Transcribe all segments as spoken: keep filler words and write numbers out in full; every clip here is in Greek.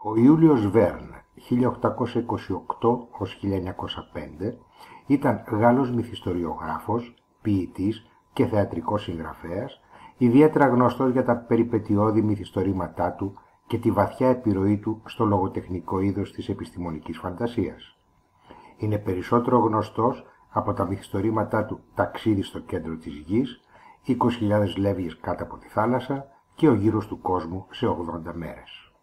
Ο Ιούλιος Βέρν, χίλια οκτακόσια είκοσι οκτώ έως χίλια εννιακόσια πέντε, ήταν Γάλλος μυθιστοριογράφος, ποιητής και θεατρικός συγγραφέας, ιδιαίτερα γνωστός για τα περιπετειώδη μυθιστορήματά του και τη βαθιά επιρροή του στο λογοτεχνικό είδος της επιστημονικής φαντασίας. Είναι περισσότερο γνωστός από τα μυθιστορήματά του «Ταξίδι στο κέντρο της γης», «είκοσι χιλιάδες λεύγες κάτω από τη θάλασσα» και «Ο γύρος του κόσμου σε ογδόντα μέρες».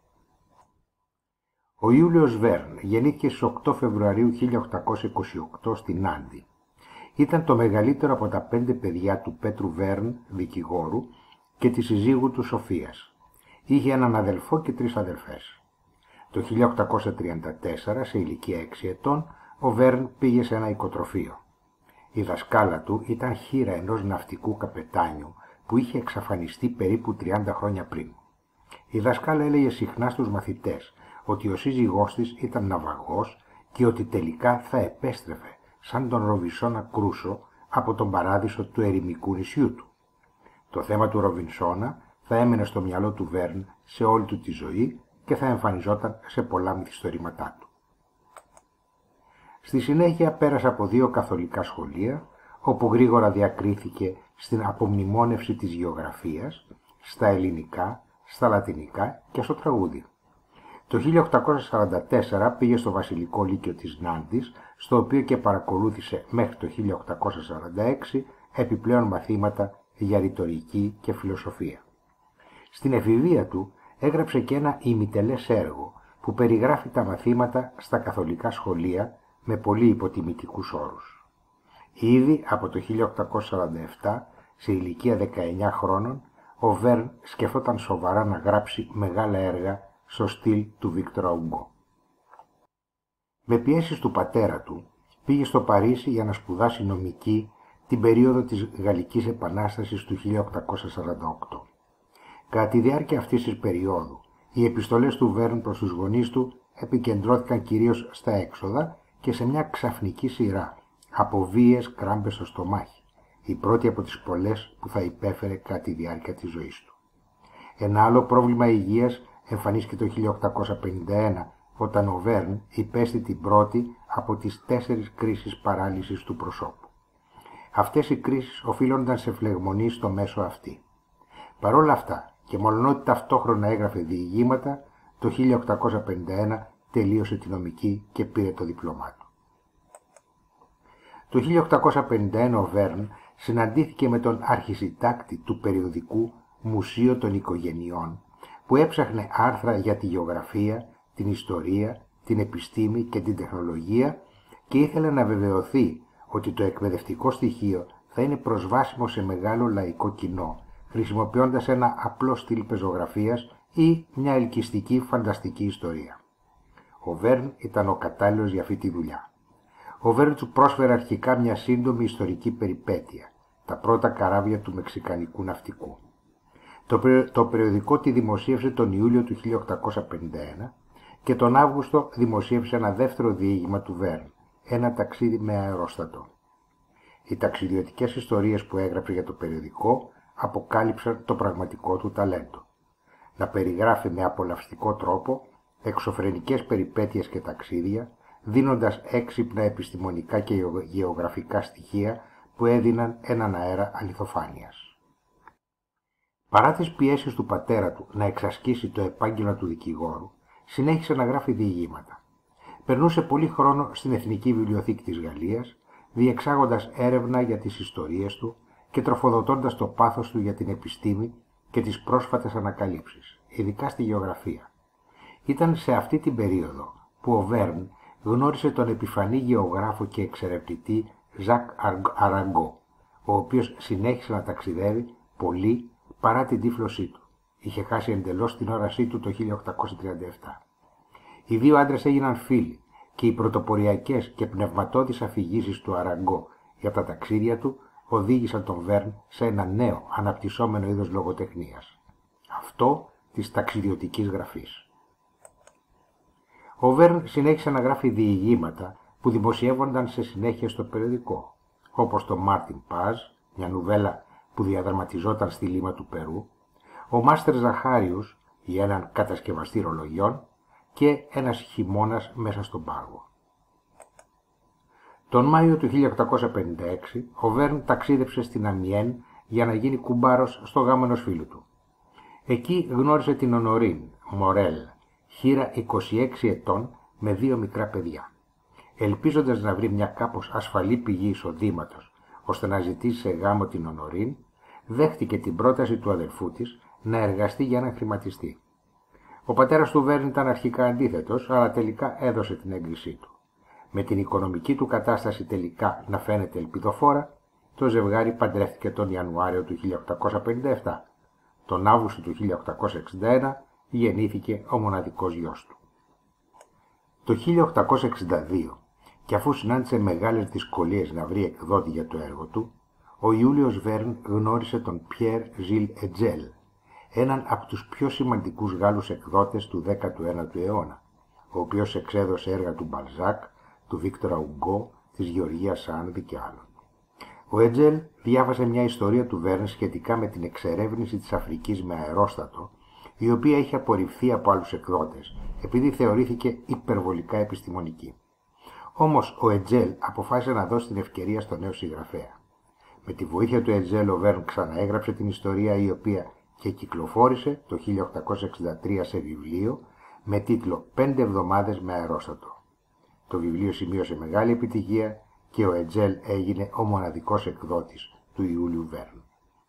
Ο Ιούλιος Βέρν γεννήθηκε στις οκτώ Φεβρουαρίου χίλια οκτακόσια είκοσι οκτώ στην Νάντι. Ήταν το μεγαλύτερο από τα πέντε παιδιά του Πέτρου Βέρν, δικηγόρου, και της συζύγου του Σοφίας. Είχε έναν αδελφό και τρεις αδελφές. Το χίλια οκτακόσια τριάντα τέσσερα, σε ηλικία έξι ετών, ο Βέρν πήγε σε ένα οικοτροφείο. Η δασκάλα του ήταν χήρα ενός ναυτικού καπετάνιου που είχε εξαφανιστεί περίπου τριάντα χρόνια πριν. Η δασκάλα έλεγε συχνά στους μαθητές ότι ο σύζυγός της ήταν ναυαγός και ότι τελικά θα επέστρεφε σαν τον Ροβινσόνα Κρούσο από τον παράδεισο του ερημικού νησιού του. Το θέμα του Ροβινσόνα θα έμενε στο μυαλό του Βέρν σε όλη του τη ζωή και θα εμφανιζόταν σε πολλά μυθιστορήματά του. Στη συνέχεια πέρασε από δύο καθολικά σχολεία, όπου γρήγορα διακρίθηκε στην απομνημόνευση της γεωγραφίας, στα ελληνικά, στα λατινικά και στο τραγούδι. Το χίλια οκτακόσια σαράντα τέσσερα πήγε στο Βασιλικό Λύκειο της Νάντης, στο οποίο και παρακολούθησε μέχρι το χίλια οκτακόσια σαράντα έξι επιπλέον μαθήματα για ρητορική και φιλοσοφία. Στην εφηβεία του έγραψε και ένα ημιτελές έργο που περιγράφει τα μαθήματα στα καθολικά σχολεία με πολύ υποτιμητικούς όρους. Ήδη από το χίλια οκτακόσια σαράντα επτά, σε ηλικία δεκαεννιά χρόνων, ο Βέρν σκεφτόταν σοβαρά να γράψει μεγάλα έργα στο στυλ του Βίκτορα Ουγκό. Με πιέσεις του πατέρα του, πήγε στο Παρίσι για να σπουδάσει νομική την περίοδο της Γαλλικής Επανάστασης του χίλια οκτακόσια σαράντα οκτώ. Κατά τη διάρκεια αυτής της περίοδου, οι επιστολές του Βέρν προς τους γονείς του επικεντρώθηκαν κυρίως στα έξοδα και σε μια ξαφνική σειρά από βίαιες κράμπες στο στομάχι, η πρώτη από τις πολλές που θα υπέφερε κατά τη διάρκεια της ζωής του. Ένα άλλο πρόβλημα υγείας εμφανίστηκε το χίλια οκτακόσια πενήντα ένα, όταν ο Βέρν υπέστη την πρώτη από τις τέσσερις κρίσεις παράλυσης του προσώπου. Αυτές οι κρίσεις οφείλονταν σε φλεγμονή στο μέσο αυτή. Παρ' όλα αυτά, και μολονότι ταυτόχρονα έγραφε διηγήματα, το χίλια οκτακόσια πενήντα ένα τελείωσε τη νομική και πήρε το διπλωμά του. Το χίλια οκτακόσια πενήντα ένα ο Βέρν συναντήθηκε με τον αρχισυντάκτη του περιοδικού Μουσείο των Οικογενειών, που έψαχνε άρθρα για τη γεωγραφία, την ιστορία, την επιστήμη και την τεχνολογία και ήθελε να βεβαιωθεί ότι το εκπαιδευτικό στοιχείο θα είναι προσβάσιμο σε μεγάλο λαϊκό κοινό, χρησιμοποιώντας ένα απλό στυλ πεζογραφίας ή μια ελκυστική φανταστική ιστορία. Ο Βέρν ήταν ο κατάλληλος για αυτή τη δουλειά. Ο Βέρν του πρόσφερε αρχικά μια σύντομη ιστορική περιπέτεια, τα πρώτα καράβια του μεξικανικού ναυτικού. Το, περι... το περιοδικό τη δημοσίευσε τον Ιούλιο του χίλια οκτακόσια πενήντα ένα και τον Αύγουστο δημοσίευσε ένα δεύτερο διήγημα του Βέρν, ένα ταξίδι με αερόστατο. Οι ταξιδιωτικές ιστορίες που έγραψε για το περιοδικό αποκάλυψαν το πραγματικό του ταλέντο. Να περιγράφει με απολαυστικό τρόπο εξωφρενικές περιπέτειες και ταξίδια, δίνοντας έξυπνα επιστημονικά και γεωγραφικά στοιχεία που έδιναν έναν αέρα αληθοφάνειας. Παρά τις πιέσεις του πατέρα του να εξασκήσει το επάγγελμα του δικηγόρου, συνέχισε να γράφει διηγήματα. Περνούσε πολύ χρόνο στην Εθνική Βιβλιοθήκη της Γαλλίας, διεξάγοντας έρευνα για τις ιστορίες του και τροφοδοτώντας το πάθος του για την επιστήμη και τις πρόσφατες ανακαλύψεις, ειδικά στη γεωγραφία. Ήταν σε αυτή την περίοδο που ο Βέρν γνώρισε τον επιφανή γεωγράφο και εξερευνητή Ζακ Αραγκό, ο οποίος συνέχισε να ταξιδεύει πολύ παρά την τύφλωσή του. Είχε χάσει εντελώς την όρασή του το χίλια οκτακόσια τριάντα επτά. Οι δύο άντρες έγιναν φίλοι και οι πρωτοποριακές και πνευματώδεις αφηγήσεις του Αραγκό για τα ταξίδια του οδήγησαν τον Βέρν σε ένα νέο αναπτυσσόμενο είδος λογοτεχνίας, αυτό της ταξιδιωτικής γραφής. Ο Βέρν συνέχισε να γράφει διηγήματα που δημοσιεύονταν σε συνέχεια στο περιοδικό, όπως το Μάρτιν Πάζ, μια νουβέλα που διαδραματιζόταν στη λίμνα του Περού, ο Μάστερ Ζαχάριους για έναν κατασκευαστή ρολογιών και ένας χειμώνας μέσα στον πάγο. Τον Μάιο του χίλια οκτακόσια πενήντα έξι, ο Βέρν ταξίδεψε στην Αμιέν για να γίνει κουμπάρος στο γάμο ενός φίλου του. Εκεί γνώρισε την Ονωρίν Μορέλ, χήρα είκοσι έξι ετών με δύο μικρά παιδιά. Ελπίζοντας να βρει μια κάπως ασφαλή πηγή εισοδήματος ώστε να ζητήσει σε γάμο την Ονωρίν, δέχτηκε την πρόταση του αδελφού της να εργαστεί για έναν χρηματιστή. Ο πατέρας του Βέρν ήταν αρχικά αντίθετος, αλλά τελικά έδωσε την έγκρισή του. Με την οικονομική του κατάσταση τελικά να φαίνεται ελπιδοφόρα, το ζευγάρι παντρεύτηκε τον Ιανουάριο του χίλια οκτακόσια πενήντα επτά. Τον Αύγουστο του χίλια οκτακόσια εξήντα ένα γεννήθηκε ο μοναδικός γιος του. Το χίλια οκτακόσια εξήντα δύο, και αφού συνάντησε μεγάλες δυσκολίες να βρει εκδότη για το έργο του, ο Ιούλιος Βέρν γνώρισε τον Πιέρ Ζιλ Ετζέλ, έναν από τους πιο σημαντικούς Γάλλους εκδότες του δέκατου ένατου αιώνα, ο οποίος εξέδωσε έργα του Μπαλζάκ, του Βίκτορα Ουγκό, της Γεωργίας Σάνδη και άλλων. Ο Ετζέλ διάβασε μια ιστορία του Βέρν σχετικά με την εξερεύνηση της Αφρικής με αερόστατο, η οποία είχε απορριφθεί από άλλους εκδότες, επειδή θεωρήθηκε υπερβολικά επιστημονική. Όμως ο Ετζέλ αποφάσισε να δώσει την ευκαιρία στο νέο συγγραφέα. Με τη βοήθεια του Ετζέλ ο Βέρν ξαναέγραψε την ιστορία, η οποία και κυκλοφόρησε το χίλια οκτακόσια εξήντα τρία σε βιβλίο με τίτλο «Πέντε εβδομάδες με αερόστατο». Το βιβλίο σημείωσε μεγάλη επιτυχία και ο Ετζέλ έγινε ο μοναδικός εκδότης του Ιούλιου Βέρν.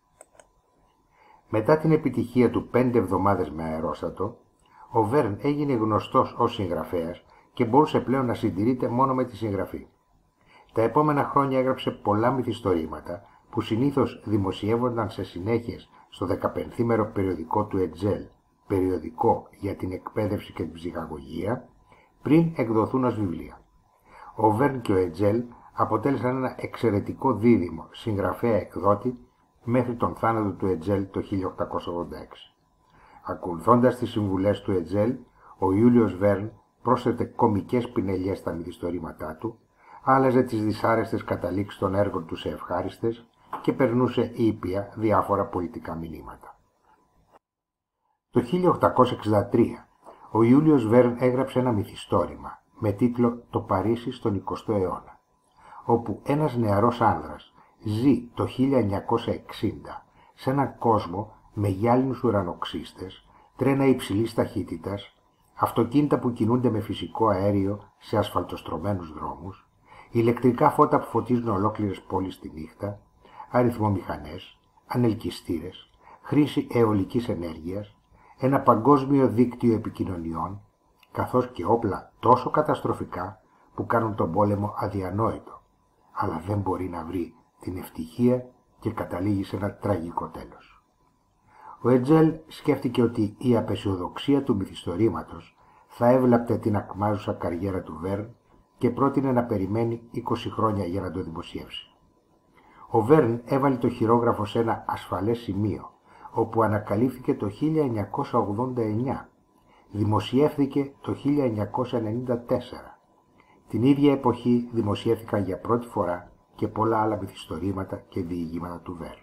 Μετά την επιτυχία του «Πέντε εβδομάδες με αερόστατο», ο Βέρν έγινε γνωστός ως συγγραφέας και μπορούσε πλέον να συντηρείται μόνο με τη συγγραφή. Τα επόμενα χρόνια έγραψε πολλά μυθιστορήματα που συνήθως δημοσιεύονταν σε συνέχειες στο δεκαπενθήμερο περιοδικό του Ετζέλ, περιοδικό για την εκπαίδευση και την ψυχαγωγία, πριν εκδοθούν ως βιβλία. Ο Βέρν και ο Ετζέλ αποτέλεσαν ένα εξαιρετικό δίδυμο συγγραφέα-εκδότη μέχρι τον θάνατο του Ετζέλ το χίλια οκτακόσια ογδόντα έξι. Ακολουθώντας τις συμβουλές του Ετζέλ, ο Ιούλιος Βέρν πρόσθετε κωμικές πινελιές στα μυθιστορήματά του, άλλαζε τις δυσάρεστες καταλήξεις των έργων του σε ευχάριστες και περνούσε ήπια διάφορα πολιτικά μηνύματα. Το χίλια οκτακόσια εξήντα τρία ο Ιούλιος Βέρν έγραψε ένα μυθιστόρημα με τίτλο «Το Παρίσι στον εικοστό αιώνα», όπου ένας νεαρός άνδρας ζει το χίλια εννιακόσια εξήντα σε έναν κόσμο με γυάλινους ουρανοξύστες, τρένα υψηλής ταχύτητας, αυτοκίνητα που κινούνται με φυσικό αέριο σε ασφαλτοστρωμένους δρόμους, ηλεκτρικά φώτα που φωτίζουν ολόκληρες πόλεις τη νύχτα, αριθμομηχανές, ανελκυστήρες, χρήση αιωλικής ενέργειας, ένα παγκόσμιο δίκτυο επικοινωνιών, καθώς και όπλα τόσο καταστροφικά που κάνουν τον πόλεμο αδιανόητο, αλλά δεν μπορεί να βρει την ευτυχία και καταλήγει σε ένα τραγικό τέλος. Ο Ετζέλ σκέφτηκε ότι η απεσιοδοξία του μυθιστορήματος θα έβλαπτε την ακμάζουσα καριέρα του Βέρν και πρότεινε να περιμένει είκοσι χρόνια για να το δημοσιεύσει. Ο Βέρν έβαλε το χειρόγραφο σε ένα ασφαλές σημείο, όπου ανακαλύφθηκε το χίλια εννιακόσια ογδόντα εννιά, δημοσιεύθηκε το χίλια εννιακόσια ενενήντα τέσσερα. Την ίδια εποχή δημοσιεύθηκαν για πρώτη φορά και πολλά άλλα μυθιστορήματα και διηγήματα του Βέρν.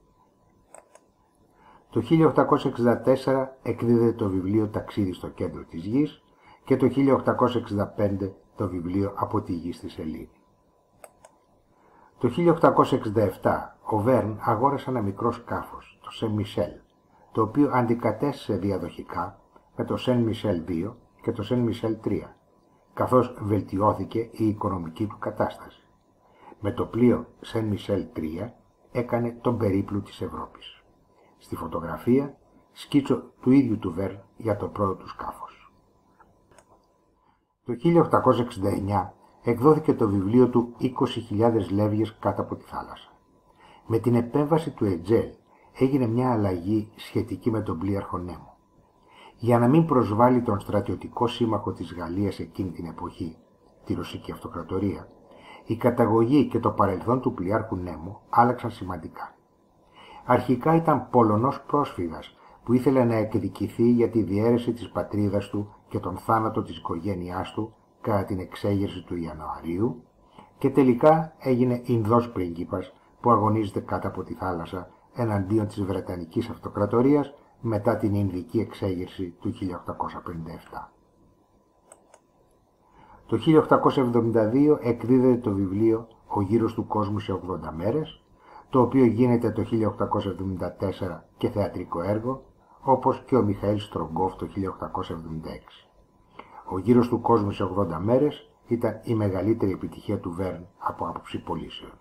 Το χίλια οκτακόσια εξήντα τέσσερα εκδίδεται το βιβλίο «Ταξίδι στο κέντρο της γης» και το χίλια οκτακόσια εξήντα πέντε το βιβλίο «Από τη γη στη σελήνη». Το χίλια οκτακόσια εξήντα επτά ο Βέρν αγόρασε ένα μικρό σκάφος, το Σεν Μισελ, το οποίο αντικατέστησε διαδοχικά με το Σεν Μισελ δύο και το Σεν Μισελ τρία, καθώς βελτιώθηκε η οικονομική του κατάσταση. Με το πλοίο Σεν Μισελ τρία έκανε τον περίπλου της Ευρώπης. Στη φωτογραφία, σκίτσο του ίδιου του Βέρν για το πρώτο του σκάφος. Το χίλια οκτακόσια εξήντα εννιά εκδόθηκε το βιβλίο του «είκοσι χιλιάδες λεύγες κάτω από τη θάλασσα». Με την επέμβαση του Ετζέλ έγινε μια αλλαγή σχετική με τον πλοίαρχο Νέμο. Για να μην προσβάλλει τον στρατιωτικό σύμμαχο της Γαλλίας εκείνη την εποχή, τη Ρωσική Αυτοκρατορία, η καταγωγή και το παρελθόν του πλοιάρχου Νέμο άλλαξαν σημαντικά. Αρχικά ήταν Πολωνός πρόσφυγας που ήθελε να εκδικηθεί για τη διαίρεση της πατρίδας του και τον θάνατο της οικογένειάς του κατά την εξέγερση του Ιανουαρίου και τελικά έγινε Ινδός πρίγκιπας που αγωνίζεται κάτω από τη θάλασσα εναντίον της Βρετανικής Αυτοκρατορίας μετά την Ινδική εξέγερση του χίλια οκτακόσια πενήντα επτά. Το χίλια οκτακόσια εβδομήντα δύο εκδίδεται το βιβλίο «Ο γύρος του κόσμου σε ογδόντα μέρες», το οποίο γίνεται το χίλια οκτακόσια εβδομήντα τέσσερα και θεατρικό έργο, όπως και ο Μιχαήλ Στρογκόφ το χίλια οκτακόσια εβδομήντα έξι. Ο γύρος του κόσμου σε ογδόντα μέρες ήταν η μεγαλύτερη επιτυχία του Βέρν από άποψη πωλήσεων.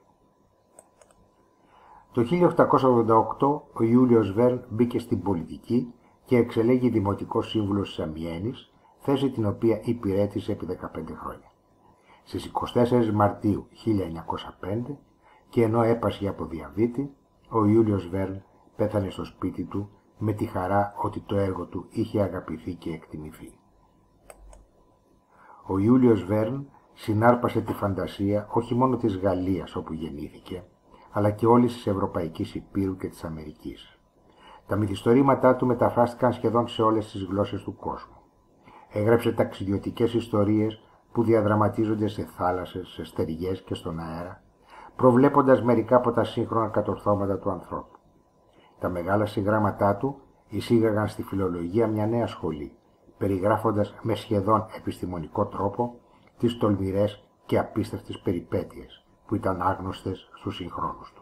Το χίλια οκτακόσια ογδόντα οκτώ ο Ιούλιος Βέρν μπήκε στην πολιτική και εξελέγει δημοτικός σύμβουλος της Αμιένης, θέση την οποία υπηρέτησε επί δεκαπέντε χρόνια. Στις είκοσι τέσσερις Μαρτίου χίλια εννιακόσια πέντε, και ενώ έπασχε από διαβήτη, ο Ιούλιος Βέρν πέθανε στο σπίτι του με τη χαρά ότι το έργο του είχε αγαπηθεί και εκτιμηθεί. Ο Ιούλιος Βέρν συνάρπασε τη φαντασία όχι μόνο της Γαλλίας όπου γεννήθηκε, αλλά και όλης της Ευρωπαϊκής Υπήρου και της Αμερικής. Τα μυθιστορήματά του μεταφράστηκαν σχεδόν σε όλες τις γλώσσες του κόσμου. Έγραψε ταξιδιωτικές ιστορίες που διαδραματίζονται σε θάλασσες, σε στεριές και στον αέρα, προβλέποντας μερικά από τα σύγχρονα κατορθώματα του ανθρώπου. Τα μεγάλα συγγράμματά του εισήγαγαν στη φιλολογία μια νέα σχολή, περιγράφοντας με σχεδόν επιστημονικό τρόπο τις τολμηρές και απίστευτες περιπέτειες που ήταν άγνωστες στους συγχρόνους του.